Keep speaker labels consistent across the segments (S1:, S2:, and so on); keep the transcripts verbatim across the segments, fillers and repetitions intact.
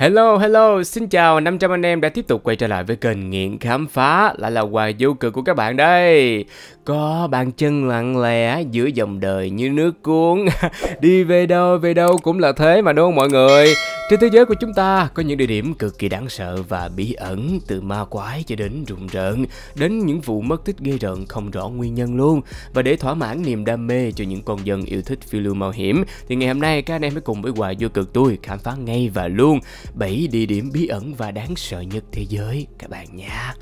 S1: Hello, hello, xin chào năm trăm anh em đã tiếp tục quay trở lại với kênh Nghiện Khám Phá. Lại là Hoài vô cực của các bạn đây. Có bàn chân lặng lẽ giữa dòng đời như nước cuốn. Đi về đâu, về đâu cũng là thế mà đúng không mọi người? Trên thế giới của chúng ta có những địa điểm cực kỳ đáng sợ và bí ẩn, từ ma quái cho đến rùng rợn, đến những vụ mất tích ghê rợn không rõ nguyên nhân luôn. Và để thỏa mãn niềm đam mê cho những con dân yêu thích phiêu lưu mạo hiểm, thì ngày hôm nay các anh em hãy cùng với Hoài vô cực tôi khám phá ngay và luôn bảy địa điểm bí ẩn và đáng sợ nhất thế giới các bạn nha.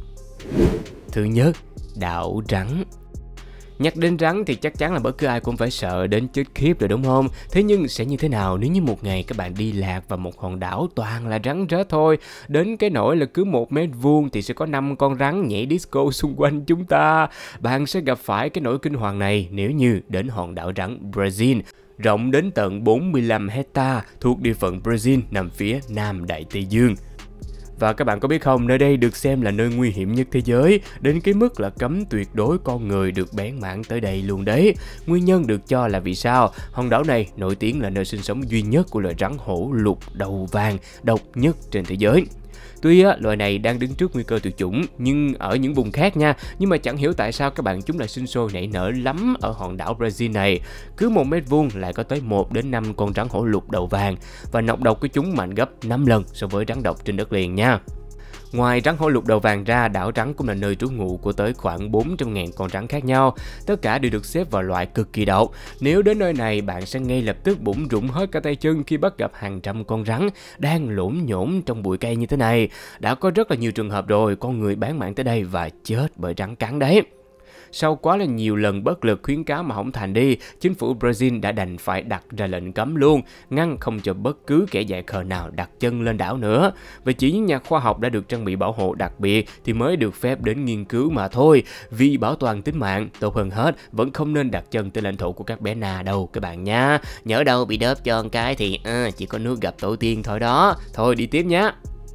S1: Thứ nhất, đảo rắn. Nhắc đến rắn thì chắc chắn là bất cứ ai cũng phải sợ đến chết khiếp rồi đúng không? Thế nhưng sẽ như thế nào nếu như một ngày các bạn đi lạc vào một hòn đảo toàn là rắn rết thôi, đến cái nỗi là cứ một mét vuông thì sẽ có năm con rắn nhảy disco xung quanh chúng ta. Bạn sẽ gặp phải cái nỗi kinh hoàng này nếu như đến hòn đảo rắn Brazil, rộng đến tận bốn mươi lăm hecta thuộc địa phận Brazil nằm phía Nam Đại Tây Dương. Và các bạn có biết không, nơi đây được xem là nơi nguy hiểm nhất thế giới, đến cái mức là cấm tuyệt đối con người được bén mảng tới đây luôn đấy. Nguyên nhân được cho là vì sao? Hòn đảo này nổi tiếng là nơi sinh sống duy nhất của loài rắn hổ lục đầu vàng độc nhất trên thế giới. Tuy á, loài này đang đứng trước nguy cơ tuyệt chủng nhưng ở những vùng khác nha, nhưng mà chẳng hiểu tại sao các bạn chúng lại sinh sôi nảy nở lắm ở hòn đảo Brazil này. Cứ một mét vuông lại có tới một đến năm con rắn hổ lục đầu vàng và nọc độc của chúng mạnh gấp năm lần so với rắn độc trên đất liền nha. Ngoài rắn hổ lục đầu vàng ra, đảo rắn cũng là nơi trú ngụ của tới khoảng bốn trăm nghìn con rắn khác nhau. Tất cả đều được xếp vào loại cực kỳ độc. Nếu đến nơi này, bạn sẽ ngay lập tức bủn rủn hết cả tay chân khi bắt gặp hàng trăm con rắn đang lổn nhổn trong bụi cây như thế này. Đã có rất là nhiều trường hợp rồi, con người bán mạng tới đây và chết bởi rắn cắn đấy. Sau quá là nhiều lần bất lực khuyến cáo mà không thành đi, chính phủ Brazil đã đành phải đặt ra lệnh cấm luôn, ngăn không cho bất cứ kẻ dại khờ nào đặt chân lên đảo nữa. Và chỉ những nhà khoa học đã được trang bị bảo hộ đặc biệt thì mới được phép đến nghiên cứu mà thôi. Vì bảo toàn tính mạng, tốt hơn hết vẫn không nên đặt chân tới lãnh thổ của các bé Na đâu các bạn nha. Nhớ đâu bị đớp cho một cái thì à, chỉ có nước gặp tổ tiên thôi đó. Thôi đi tiếp nhé.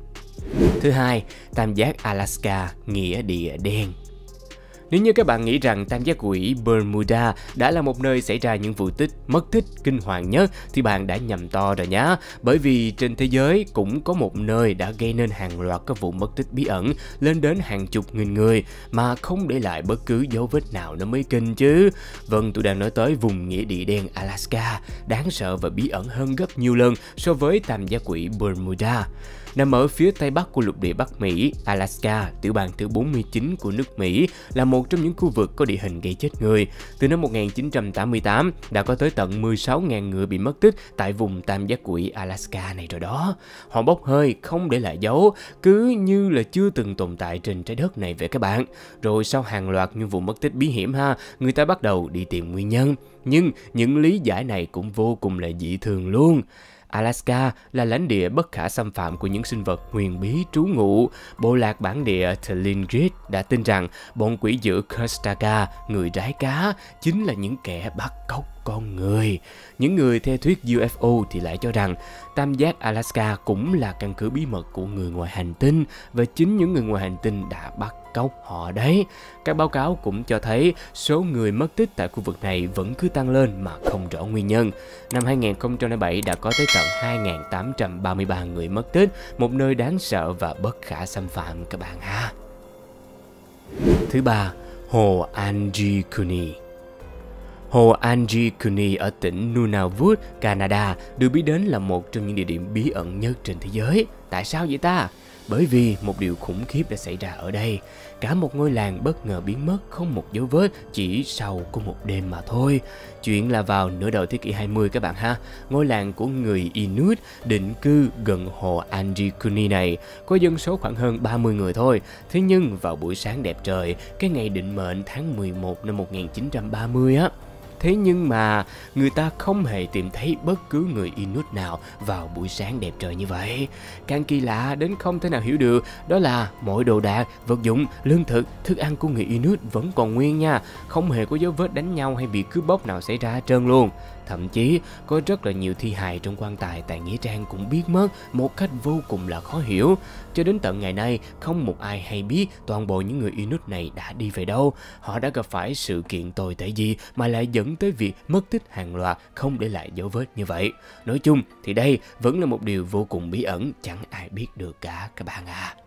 S1: Thứ hai, tam giác Alaska, nghĩa địa đen. Nếu như các bạn nghĩ rằng tam giác quỷ Bermuda đã là một nơi xảy ra những vụ tích mất tích kinh hoàng nhất thì bạn đã nhầm to rồi nhá. Bởi vì trên thế giới cũng có một nơi đã gây nên hàng loạt các vụ mất tích bí ẩn lên đến hàng chục nghìn người mà không để lại bất cứ dấu vết nào nó mới kinh chứ. Vâng, tôi đang nói tới vùng nghĩa địa đen Alaska, đáng sợ và bí ẩn hơn gấp nhiều lần so với tam giác quỷ Bermuda. Nằm ở phía tây bắc của lục địa Bắc Mỹ, Alaska, tiểu bang thứ bốn mươi chín của nước Mỹ, là một trong những khu vực có địa hình gây chết người. Từ năm một nghìn chín trăm tám mươi tám, đã có tới tận mười sáu nghìn người bị mất tích tại vùng tam giác quỷ Alaska này rồi đó. Họ bốc hơi, không để lại dấu, cứ như là chưa từng tồn tại trên trái đất này vậy các bạn. Rồi sau hàng loạt những vụ mất tích bí hiểm ha, người ta bắt đầu đi tìm nguyên nhân. Nhưng những lý giải này cũng vô cùng là dị thường luôn. Alaska là lãnh địa bất khả xâm phạm của những sinh vật huyền bí trú ngụ. Bộ lạc bản địa Tlingit đã tin rằng bọn quỷ dữ Kushtaka, người rái cá, chính là những kẻ bắt cóc con người. Những người theo thuyết u ép o thì lại cho rằng tam giác Alaska cũng là căn cứ bí mật của người ngoài hành tinh và chính những người ngoài hành tinh đã bắt cóc họ đấy. Các báo cáo cũng cho thấy số người mất tích tại khu vực này vẫn cứ tăng lên mà không rõ nguyên nhân. Năm hai nghìn không trăm lẻ bảy đã có tới tận hai nghìn tám trăm ba mươi ba người mất tích, một nơi đáng sợ và bất khả xâm phạm các bạn ha. Thứ ba, hồ Angikuni. Hồ Angikuni ở tỉnh Nunavut, Canada được biết đến là một trong những địa điểm bí ẩn nhất trên thế giới. Tại sao vậy ta? Bởi vì một điều khủng khiếp đã xảy ra ở đây. Cả một ngôi làng bất ngờ biến mất không một dấu vết chỉ sau có một đêm mà thôi. Chuyện là vào nửa đầu thế kỷ hai mươi các bạn ha. Ngôi làng của người Inuit định cư gần hồ Angikuni này có dân số khoảng hơn ba mươi người thôi. Thế nhưng vào buổi sáng đẹp trời, cái ngày định mệnh tháng mười một năm một nghìn chín trăm ba mươi á, thế nhưng mà người ta không hề tìm thấy bất cứ người Inuit nào vào buổi sáng đẹp trời như vậy. Càng kỳ lạ đến không thể nào hiểu được đó là mọi đồ đạc, vật dụng, lương thực, thức ăn của người Inuit vẫn còn nguyên nha. Không hề có dấu vết đánh nhau hay bị cướp bóc nào xảy ra hết trơn luôn. Thậm chí có rất là nhiều thi hài trong quan tài tại nghĩa trang cũng biến mất một cách vô cùng là khó hiểu. Cho đến tận ngày nay, không một ai hay biết toàn bộ những người Inuit này đã đi về đâu. Họ đã gặp phải sự kiện tồi tệ gì mà lại dẫn tới việc mất tích hàng loạt không để lại dấu vết như vậy. Nói chung thì đây vẫn là một điều vô cùng bí ẩn, chẳng ai biết được cả các bạn à.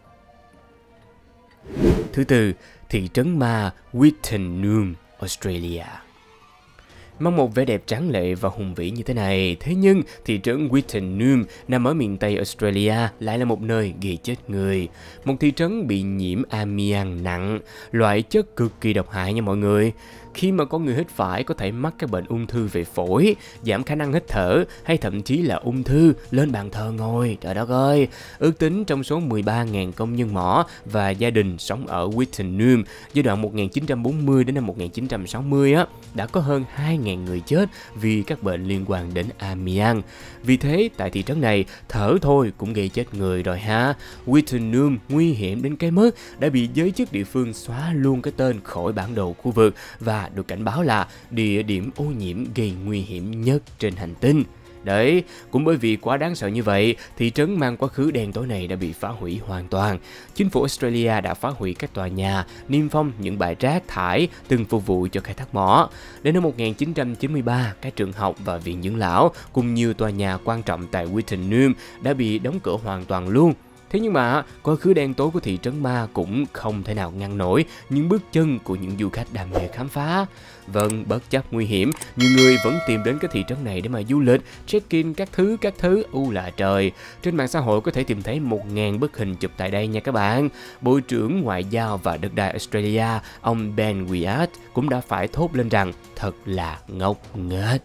S1: Thứ tư, thị trấn ma Wittenoom, Australia. Mang một vẻ đẹp tráng lệ và hùng vĩ như thế này, thế nhưng thị trấn Wittenoom nằm ở miền Tây Australia lại là một nơi gây chết người. Một thị trấn bị nhiễm amiang nặng, loại chất cực kỳ độc hại nha mọi người. Khi mà có người hít phải có thể mắc các bệnh ung thư về phổi, giảm khả năng hít thở hay thậm chí là ung thư lên bàn thờ ngồi. Trời đất ơi! Ước tính trong số mười ba nghìn công nhân mỏ và gia đình sống ở Wittenoom giai đoạn một nghìn chín trăm bốn mươi đến năm một nghìn chín trăm sáu mươi á, đã có hơn hai nghìn người chết vì các bệnh liên quan đến amiang. Vì thế tại thị trấn này thở thôi cũng gây chết người rồi ha. Wittenoom nguy hiểm đến cái mức đã bị giới chức địa phương xóa luôn cái tên khỏi bản đồ khu vực và được cảnh báo là địa điểm ô nhiễm gây nguy hiểm nhất trên hành tinh. Đấy, cũng bởi vì quá đáng sợ như vậy, thị trấn mang quá khứ đen tối này đã bị phá hủy hoàn toàn. Chính phủ Australia đã phá hủy các tòa nhà, niêm phong những bãi rác thải từng phục vụ cho khai thác mỏ. Đến năm một nghìn chín trăm chín mươi ba, các trường học và viện dưỡng lão cùng nhiều tòa nhà quan trọng tại Wittenoom đã bị đóng cửa hoàn toàn luôn. Thế nhưng mà quá khứ đen tối của thị trấn ma cũng không thể nào ngăn nổi những bước chân của những du khách đam mê khám phá. Vâng, bất chấp nguy hiểm, nhiều người vẫn tìm đến cái thị trấn này để mà du lịch, check-in các thứ các thứ, u là trời. Trên mạng xã hội có thể tìm thấy một nghìn bức hình chụp tại đây nha các bạn. Bộ trưởng Ngoại giao và Đất đai Australia, ông Ben Wyatt cũng đã phải thốt lên rằng thật là ngốc nghếch.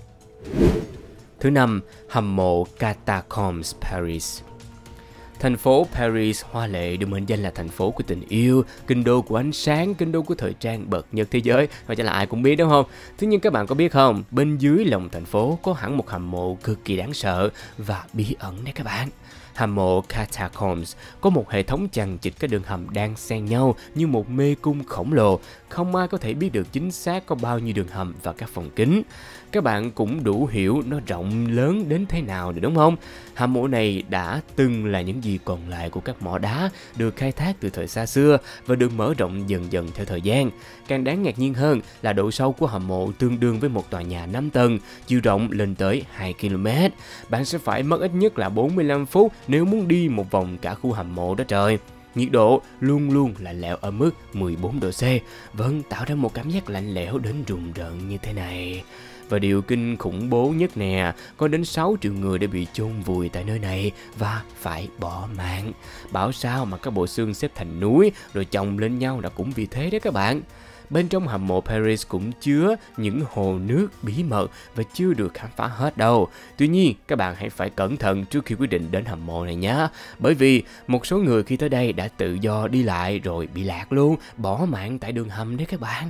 S1: Thứ năm, hầm mộ Catacombs Paris. Thành phố Paris hoa lệ được mệnh danh là thành phố của tình yêu, kinh đô của ánh sáng, kinh đô của thời trang bậc nhất thế giới, và chắc là ai cũng biết đúng không? Thế nhưng các bạn có biết không, bên dưới lòng thành phố có hẳn một hầm mộ cực kỳ đáng sợ và bí ẩn đấy các bạn. Hầm mộ Catacombs có một hệ thống chằng chịt các đường hầm đang xen nhau như một mê cung khổng lồ, không ai có thể biết được chính xác có bao nhiêu đường hầm và các phòng kính. Các bạn cũng đủ hiểu nó rộng lớn đến thế nào rồi đúng không? Hầm mộ này đã từng là những gì còn lại của các mỏ đá được khai thác từ thời xa xưa và được mở rộng dần dần theo thời gian. Càng đáng ngạc nhiên hơn là độ sâu của hầm mộ tương đương với một tòa nhà năm tầng, chiều rộng lên tới hai ki lô mét. Bạn sẽ phải mất ít nhất là bốn mươi lăm phút nếu muốn đi một vòng cả khu hầm mộ đó trời. Nhiệt độ luôn luôn lạnh lẽo ở mức mười bốn độ C, vẫn tạo ra một cảm giác lạnh lẽo đến rùng rợn như thế này. Và điều kinh khủng bố nhất nè, có đến sáu triệu người đã bị chôn vùi tại nơi này và phải bỏ mạng. Bảo sao mà các bộ xương xếp thành núi rồi chồng lên nhau đã cũng vì thế đấy các bạn. Bên trong hầm mộ Paris cũng chứa những hồ nước bí mật và chưa được khám phá hết đâu. Tuy nhiên, các bạn hãy phải cẩn thận trước khi quyết định đến hầm mộ này nhé. Bởi vì một số người khi tới đây đã tự do đi lại rồi bị lạc luôn, bỏ mạng tại đường hầm đấy các bạn.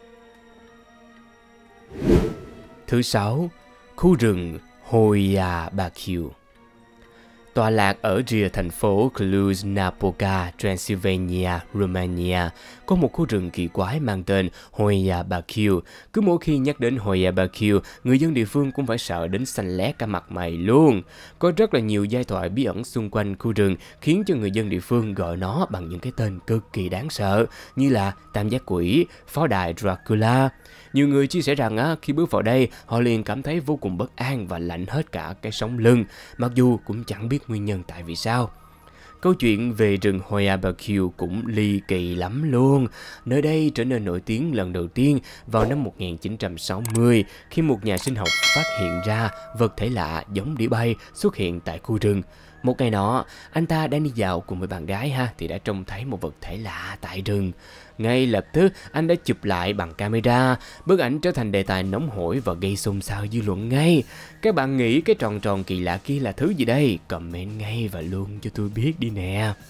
S1: Thứ sáu, khu rừng Hoia Baciu. Tọa lạc ở rìa thành phố Cluj-Napoca, Transylvania, Romania, có một khu rừng kỳ quái mang tên Hoia Baciu. Cứ mỗi khi nhắc đến Hoia Baciu, người dân địa phương cũng phải sợ đến xanh lét cả mặt mày luôn. Có rất là nhiều giai thoại bí ẩn xung quanh khu rừng khiến cho người dân địa phương gọi nó bằng những cái tên cực kỳ đáng sợ như là Tam Giác Quỷ, Pháo Đài Dracula. Nhiều người chia sẻ rằng á, khi bước vào đây, họ liền cảm thấy vô cùng bất an và lạnh hết cả cái sống lưng, mặc dù cũng chẳng biết nguyên nhân tại vì sao. Câu chuyện về rừng Hoia Baciu cũng ly kỳ lắm luôn. Nơi đây trở nên nổi tiếng lần đầu tiên vào năm một nghìn chín trăm sáu mươi khi một nhà sinh học phát hiện ra vật thể lạ giống đĩa bay xuất hiện tại khu rừng. Một ngày nọ, anh ta đang đi dạo cùng với bạn gái ha thì đã trông thấy một vật thể lạ tại rừng. Ngay lập tức, anh đã chụp lại bằng camera. Bức ảnh trở thành đề tài nóng hổi và gây xôn xao dư luận ngay. Các bạn nghĩ cái tròn tròn kỳ lạ kia là thứ gì đây? Comment ngay và luôn cho tôi biết đi nè.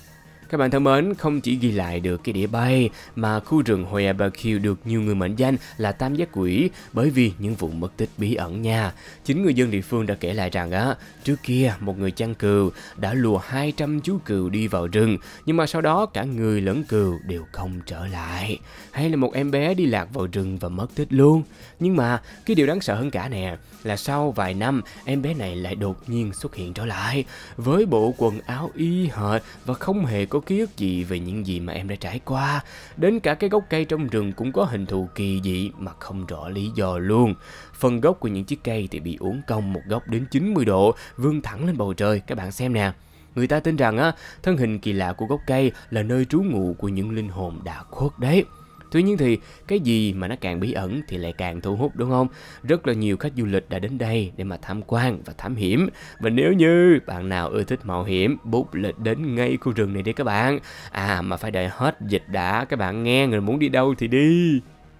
S1: Các bạn thân mến, không chỉ ghi lại được cái đĩa bay mà khu rừng Hoya Baku được nhiều người mệnh danh là tam giác quỷ bởi vì những vụ mất tích bí ẩn nha. Chính người dân địa phương đã kể lại rằng á, trước kia một người chăn cừu đã lùa hai trăm chú cừu đi vào rừng, nhưng mà sau đó cả người lẫn cừu đều không trở lại. Hay là một em bé đi lạc vào rừng và mất tích luôn. Nhưng mà cái điều đáng sợ hơn cả nè là sau vài năm em bé này lại đột nhiên xuất hiện trở lại với bộ quần áo y hệt và không hề có ký ức gì về những gì mà em đã trải qua. Đến cả cái gốc cây trong rừng cũng có hình thù kỳ dị mà không rõ lý do luôn. Phần gốc của những chiếc cây thì bị uốn cong một góc đến chín mươi độ, vươn thẳng lên bầu trời. Các bạn xem nè. Người ta tin rằng á, thân hình kỳ lạ của gốc cây là nơi trú ngụ của những linh hồn đã khuất đấy. Tuy nhiên thì cái gì mà nó càng bí ẩn thì lại càng thu hút, đúng không? Rất là nhiều khách du lịch đã đến đây để mà tham quan và thám hiểm. Và nếu như bạn nào ưa thích mạo hiểm, bút lịch đến ngay khu rừng này đi các bạn. À mà phải đợi hết dịch đã, các bạn nghe, người muốn đi đâu thì đi.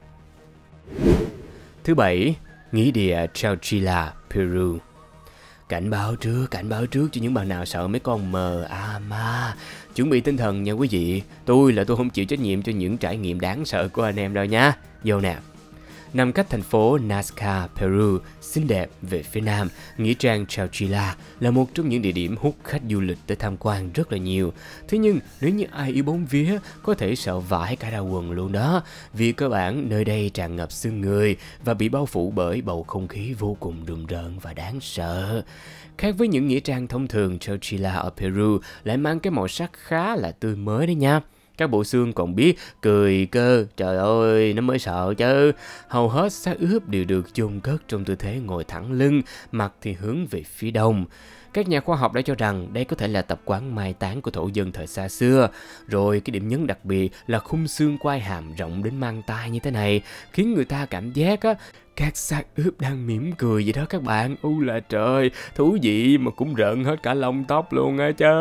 S1: Thứ bảy, nghĩa địa Chowchilla, Peru. Cảnh báo trước, cảnh báo trước cho những bạn nào sợ mấy con mờ à ma. Chuẩn bị tinh thần nha quý vị. Tôi là tôi không chịu trách nhiệm cho những trải nghiệm đáng sợ của anh em đâu nha. Vô nè. Nằm cách thành phố Nazca, Peru, xinh đẹp về phía nam, nghĩa trang Chowchilla là một trong những địa điểm hút khách du lịch tới tham quan rất là nhiều. Thế nhưng nếu như ai yêu bóng vía có thể sợ vãi cả ra quần luôn đó. Vì cơ bản nơi đây tràn ngập xương người và bị bao phủ bởi bầu không khí vô cùng rùng rợn và đáng sợ. Khác với những nghĩa trang thông thường, Chowchilla ở Peru lại mang cái màu sắc khá là tươi mới đấy nha. Các bộ xương còn biết cười cơ, trời ơi, nó mới sợ chứ. Hầu hết xác ướp đều được chôn cất trong tư thế ngồi thẳng lưng, mặt thì hướng về phía đông. Các nhà khoa học đã cho rằng đây có thể là tập quán mai táng của thổ dân thời xa xưa. Rồi cái điểm nhấn đặc biệt là khung xương quai hàm rộng đến mang tai như thế này, khiến người ta cảm giác á, các xác ướp đang mỉm cười vậy đó các bạn. U là trời, thú vị mà cũng rợn hết cả lông tóc luôn á chứ.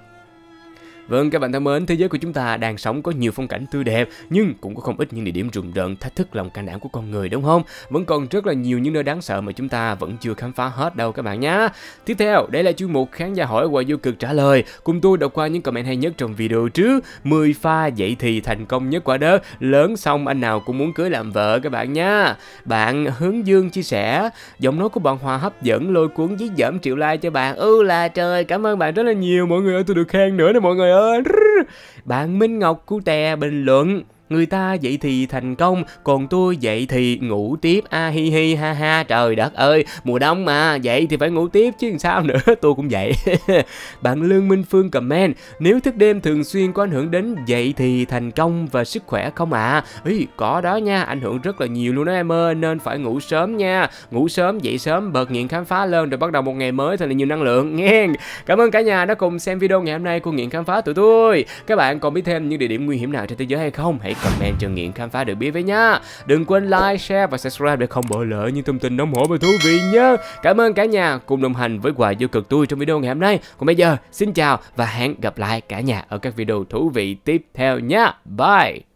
S1: Vâng, các bạn thân mến, thế giới của chúng ta đang sống có nhiều phong cảnh tươi đẹp, nhưng cũng có không ít những địa điểm rùng rợn thách thức lòng can đảm của con người, đúng không? Vẫn còn rất là nhiều những nơi đáng sợ mà chúng ta vẫn chưa khám phá hết đâu các bạn nhé. Tiếp theo, đây là chuyên mục khán giả hỏi và vô cực trả lời. Cùng tôi đọc qua những comment hay nhất trong video trước. mười pha dậy thì thành công nhất quả đất, lớn xong anh nào cũng muốn cưới làm vợ các bạn nhé. Bạn Hướng Dương chia sẻ, giọng nói của bạn Hòa hấp dẫn lôi cuốn dí dẫm triệu like cho bạn. Ừ là trời, cảm ơn bạn rất là nhiều mọi người ơi, tôi được khen nữa nè mọi người ơi. Bạn Minh Ngọc Cu Tè bình luận, người ta dậy thì thành công, còn tôi dậy thì ngủ tiếp. A hi hi ha ha, trời đất ơi, mùa đông mà, dậy thì phải ngủ tiếp chứ sao nữa, tôi cũng vậy. Bạn Lương Minh Phương comment, nếu thức đêm thường xuyên có ảnh hưởng đến dậy thì thành công và sức khỏe không ạ? À? Ý, có đó nha, ảnh hưởng rất là nhiều luôn đó em ơi, nên phải ngủ sớm nha. Ngủ sớm, dậy sớm, bật nghiện khám phá lên rồi bắt đầu một ngày mới thật là nhiều năng lượng nghe. Cảm ơn cả nhà đã cùng xem video ngày hôm nay của Nghiện Khám Phá tụi tôi. Các bạn còn biết thêm những địa điểm nguy hiểm nào trên thế giới hay không? Hãy comment cho Nghiện Khám Phá được biết với nhá. Đừng quên like, share và subscribe để không bỏ lỡ những thông tin nóng hổi và thú vị nhé. Cảm ơn cả nhà cùng đồng hành với Hoài Vô Cực tôi trong video ngày hôm nay. Còn bây giờ, xin chào và hẹn gặp lại cả nhà ở các video thú vị tiếp theo nhé. Bye.